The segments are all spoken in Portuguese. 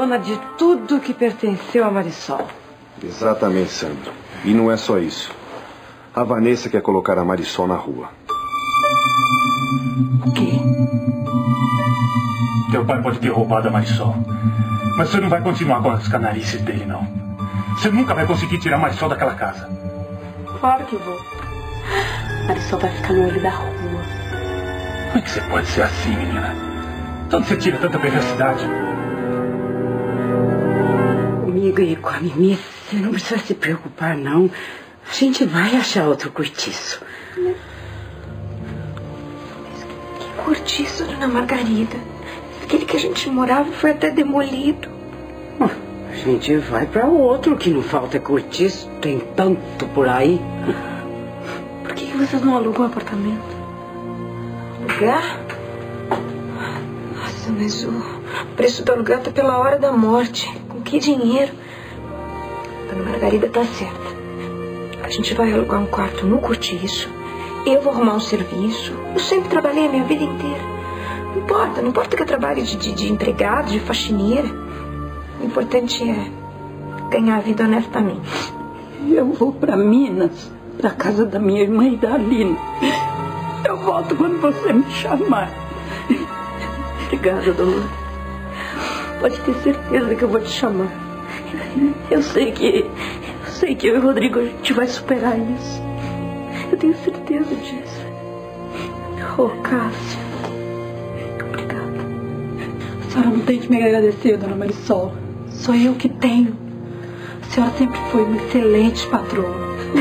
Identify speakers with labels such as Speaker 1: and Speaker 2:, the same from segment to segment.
Speaker 1: dona de tudo que pertenceu a Marisol.
Speaker 2: Exatamente, Sandro. E não é só isso. A Vanessa quer colocar a Marisol na rua.
Speaker 1: O quê?
Speaker 3: Teu pai pode ter roubado a Marisol. Mas você não vai continuar com as canalices dele, não. Você nunca vai conseguir tirar a Marisol daquela casa.
Speaker 4: Claro que vou. Marisol vai ficar no olho da rua.
Speaker 3: Como é que você pode ser assim, menina? De onde você tira tanta perversidade?
Speaker 1: Comigo e com a Mimi, você não precisa se preocupar, não. A gente vai achar outro cortiço.
Speaker 4: Mas que cortiço, dona Margarida? Aquele que a gente morava foi até demolido.
Speaker 1: A gente vai para outro, que não falta cortiço. Tem tanto por aí.
Speaker 4: Por que vocês não alugam um apartamento? Alugar? Nossa, mas o preço do aluguel tá pela hora da morte. Com que dinheiro? Dona Margarida tá certa. A gente vai alugar um quarto no cortiço. Eu vou arrumar um serviço. Eu sempre trabalhei a minha vida inteira. Não importa que eu trabalhe de empregado, de faxineira. O importante é ganhar a vida honestamente.
Speaker 1: Eu vou para Minas, para casa da minha irmã e da Alina. Eu volto quando você me chamar.
Speaker 4: Obrigada, dona. Pode ter certeza que eu vou te chamar. Eu sei que eu e o Rodrigo, a gente vai superar isso. Eu tenho certeza disso. Oh, Cássia. Obrigada.
Speaker 5: A senhora não tem que me agradecer, dona Marisol. Sou eu que tenho. A senhora sempre foi uma excelente patroa.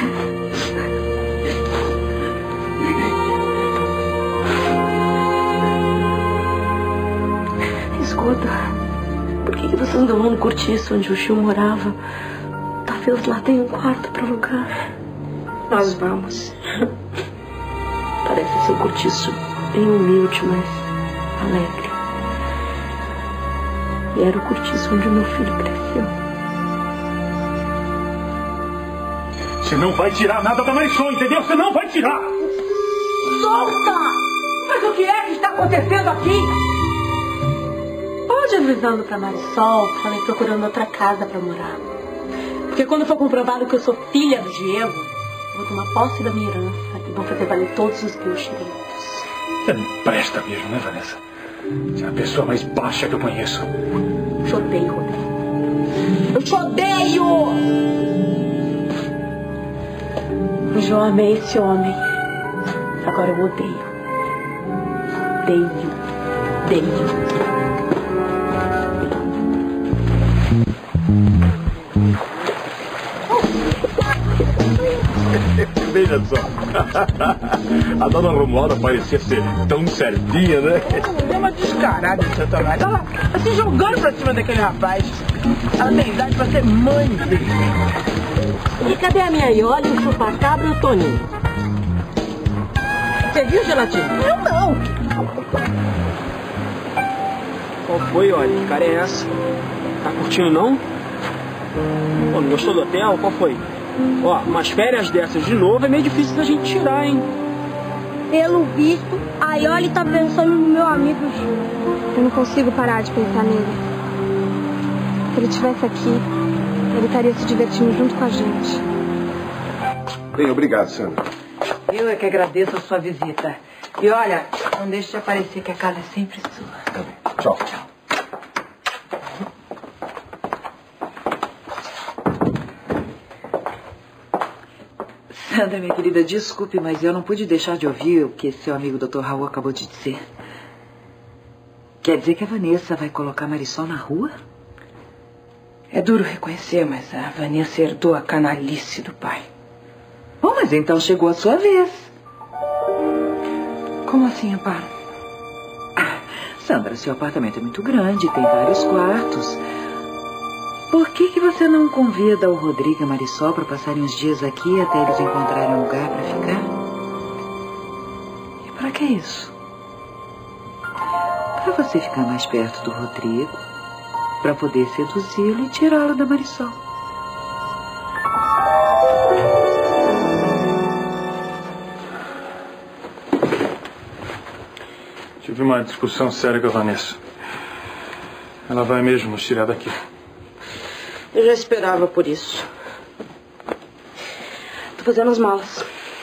Speaker 4: Escuta, por que vocês não vão no cortiço onde o Gil morava? Talvez lá tenha um quarto para alugar. Nós vamos. Parece ser um cortiço bem humilde, mas alegre. E era o cortiço onde o meu filho cresceu.
Speaker 3: Você não vai tirar nada da Marisol, entendeu? Você não vai tirar!
Speaker 1: Solta! Mas o que é que está acontecendo aqui?
Speaker 4: Pode avisando pra Marisol que ela ir procurando outra casa pra morar. Porque quando for comprovado que eu sou filha do Diego, eu vou tomar posse da minha herança e vou fazer valer todos os meus direitos.
Speaker 3: Você não presta mesmo, né, Vanessa? Você é a pessoa mais baixa que eu conheço.
Speaker 4: Eu te odeio, Rodrigo. Eu te odeio! Eu já amei esse homem. Agora eu odeio. Odeio.
Speaker 3: Veja só. A dona Romualda parecia ser tão certinha, né?
Speaker 6: É uma descarada de seu tomate. Olha lá, tá se jogando pra cima daquele rapaz. Ela tem idade pra ser mãe dele.
Speaker 4: E cadê a minha Iole, o chupacabra e o Toninho? Você viu, Gelatina?
Speaker 6: Eu não.
Speaker 7: Qual foi, olha? Que cara é essa? Tá curtindo, não? Pô, não gostou do hotel? Qual foi? Ó, umas férias dessas de novo é meio difícil da gente tirar, hein?
Speaker 8: Pelo visto, a Iole tá pensando no meu amigo Gil. Eu não consigo parar de pensar nele. Se ele estivesse aqui, ele estaria se divertindo junto com a gente.
Speaker 2: Bem, obrigado, Sandro.
Speaker 1: Eu é que agradeço a sua visita. E olha, não deixe de aparecer que a casa é sempre sua.
Speaker 2: Tá bem. Tchau.
Speaker 1: Sandra, minha querida, desculpe, mas eu não pude deixar de ouvir o que seu amigo Dr. Raul acabou de dizer. Quer dizer que a Vanessa vai colocar a Marisol na rua? É duro reconhecer, mas a Vanessa herdou a canalice do pai. Bom, mas então chegou a sua vez. Como assim, Amparo? Sandra, seu apartamento é muito grande, tem vários quartos. Por que você não convida o Rodrigo e a Marisol para passarem uns dias aqui até eles encontrarem um lugar para ficar? E para que isso? Para você ficar mais perto do Rodrigo, para poder seduzi-lo e tirá-lo da Marisol.
Speaker 3: Tive uma discussão séria com a Vanessa. Ela vai mesmo nos tirar daqui.
Speaker 9: Eu já esperava por isso. Tô fazendo as malas.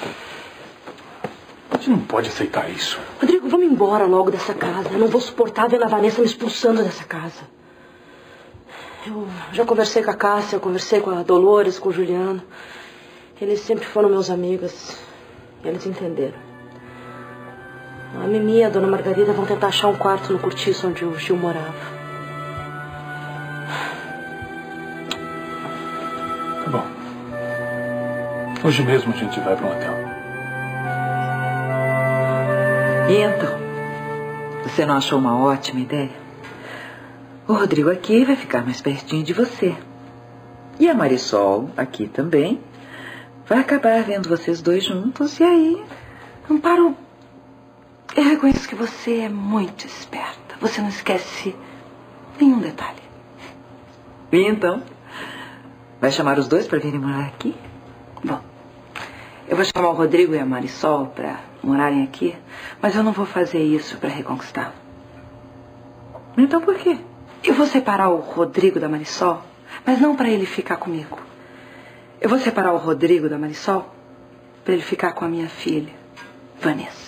Speaker 3: Você não pode aceitar isso.
Speaker 9: Rodrigo, vamos embora logo dessa casa. Eu não vou suportar vendo a Vanessa me expulsando dessa casa. Eu já conversei com a Cássia, eu conversei com a Dolores, com o Juliano. Eles sempre foram meus amigos. Eles entenderam. A Mimi e a Dona Margarida vão tentar achar um quarto no cortiço onde o Gil morava.
Speaker 3: Tá bom. Hoje mesmo a gente vai para um hotel.
Speaker 1: E então? Você não achou uma ótima ideia? O Rodrigo aqui vai ficar mais pertinho de você. E a Marisol, aqui também, vai acabar vendo vocês dois juntos e aí...
Speaker 4: Amparo, eu reconheço que você é muito esperta. Você não esquece nenhum detalhe.
Speaker 1: E então? Vai chamar os dois para virem morar aqui?
Speaker 4: Bom, eu vou chamar o Rodrigo e a Marisol para morarem aqui, mas eu não vou fazer isso para reconquistá-lo.
Speaker 1: Então por quê?
Speaker 4: Eu vou separar o Rodrigo da Marisol, mas não para ele ficar comigo. Eu vou separar o Rodrigo da Marisol para ele ficar com a minha filha, Vanessa.